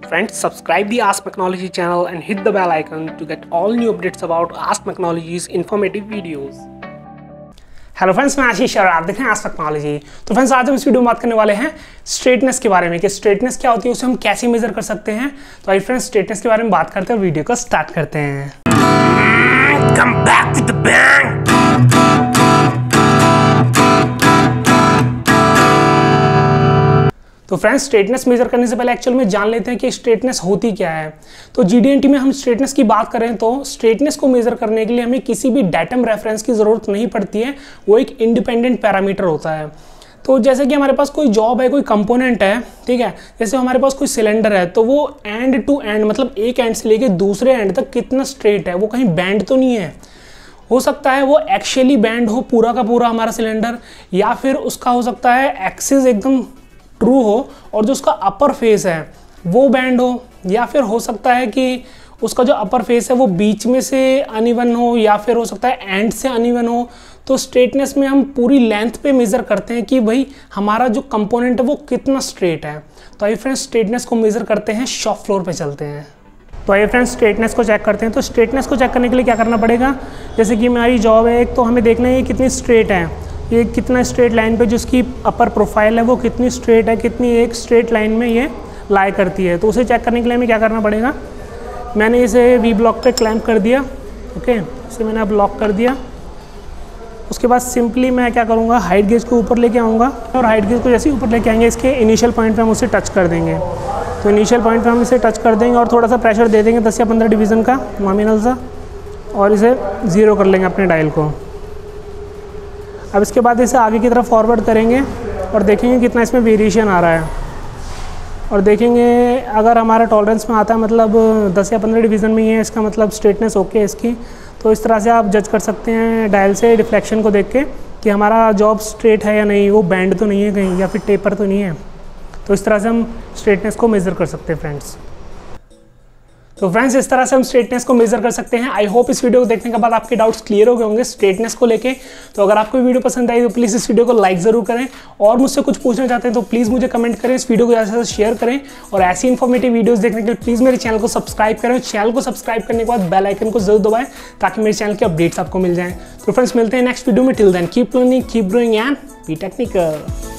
Friends, subscribe the Ask Technology channel and hit the bell icon to get all new updates about Ask Technology's informative videos. Hello friends, मैं आशीष और आप देख रहे हैं ask technology. तो friends, आज हम इस वीडियो में बात करने वाले हैं स्ट्रेटनेस के बारे में कि स्ट्रेटनेस क्या होती है, उसे हम कैसे मेजर कर सकते हैं। तो आइए फ्रेंड्स, स्ट्रेटनेस के बारे में बात करते हैं और वीडियो को स्टार्ट करते हैं। Come back with the bang! तो फ्रेंड्स, स्ट्रेटनेस मेजर करने से पहले एक्चुअल में जान लेते हैं कि स्ट्रेटनेस होती क्या है। तो जीडीएनटी में हम स्ट्रेटनेस की बात करें तो स्ट्रेटनेस को मेजर करने के लिए हमें किसी भी डेटम रेफरेंस की ज़रूरत नहीं पड़ती है, वो एक इंडिपेंडेंट पैरामीटर होता है। तो जैसे कि हमारे पास कोई जॉब है, कोई कंपोनेंट है, ठीक है, जैसे हमारे पास कोई सिलेंडर है, तो वो एंड टू एंड मतलब एक एंड से लेके दूसरे एंड तक कितना स्ट्रेट है, वो कहीं बैंड तो नहीं है। हो सकता है वो एक्चुअली बैंड हो पूरा का पूरा हमारा सिलेंडर, या फिर उसका हो सकता है एक्सिस एकदम ट्रू हो और जो उसका अपर फेस है वो बैंड हो, या फिर हो सकता है कि उसका जो अपर फेस है वो बीच में से अनइवन हो, या फिर हो सकता है एंड से अनइवन हो। तो स्ट्रेटनेस में हम पूरी लेंथ पे मेज़र करते हैं कि भाई हमारा जो कंपोनेंट है वो कितना स्ट्रेट है। तो आइए फ्रेंड्स, स्ट्रेटनेस को मेज़र करते हैं, शॉप फ्लोर पे चलते हैं। तो आइए फ्रेंड्स, स्ट्रेटनेस को चेक करते हैं। तो स्ट्रेटनेस को चेक करने के लिए क्या करना पड़ेगा, जैसे कि हमारी जॉब है एक, तो हमें देखना है ये कितनी स्ट्रेट है, ये कितना स्ट्रेट लाइन पे जिसकी अपर प्रोफाइल है वो कितनी स्ट्रेट है, कितनी एक स्ट्रेट लाइन में ये लाई करती है। तो उसे चेक करने के लिए हमें क्या करना पड़ेगा, मैंने इसे वी ब्लॉक पे क्लैंप कर दिया। ओके, इसे मैंने अब लॉक कर दिया। उसके बाद सिंपली मैं क्या करूँगा, हाइट गेज को ऊपर लेके आऊँगा और हाइट गेज को जैसे ही ऊपर लेके आएंगे इसके इनिशियल पॉइंट पे हम उसे टच कर देंगे। तो इनिशियल पॉइंट पे हम इसे टच कर देंगे और थोड़ा सा प्रेशर दे देंगे 10 या 15 डिवीज़न का नॉमिनल सा, और इसे 0 कर लेंगे अपने डायल को। अब इसके बाद इसे आगे की तरफ फॉरवर्ड करेंगे और देखेंगे कितना इसमें वेरिएशन आ रहा है, और देखेंगे अगर हमारा टॉलरेंस में आता है मतलब 10 या 15 डिवीज़न में ही है, इसका मतलब स्ट्रेटनेस ओके है इसकी। तो इस तरह से आप जज कर सकते हैं डायल से रिफ्लेक्शन को देख के कि हमारा जॉब स्ट्रेट है या नहीं, वो बैंड तो नहीं है कहीं, या फिर टेपर तो नहीं है। तो इस तरह से हम स्ट्रेटनेस को मेज़र कर सकते हैं फ्रेंड्स। तो फ्रेंड्स, इस तरह से हम स्ट्रेटनेस को मेजर कर सकते हैं। आई होप इस वीडियो को देखने के बाद आपके डाउट्स क्लियर हो गए होंगे स्ट्रेटनेस को लेके। तो अगर आपको वीडियो पसंद आई तो प्लीज़ इस वीडियो को लाइक ज़रूर करें, और मुझसे कुछ पूछना चाहते हैं तो प्लीज़ मुझे कमेंट करें, इस वीडियो को ज़्यादा से ज़्यादा शेयर करें, और ऐसी इन्फॉर्मेटिव वीडियोस देखने के लिए प्लीज़ मेरे चैनल को सब्सक्राइब करें। चैनल को सब्सक्राइब करने के बाद बेल आइकन को जरूर दबाएं ताकि मेरे चैनल के अपडेट्स आपको मिल जाएं। तो फ्रेंड्स, मिलते हैं नेक्स्ट वीडियो में। Till then keep learning, keep growing and be technical.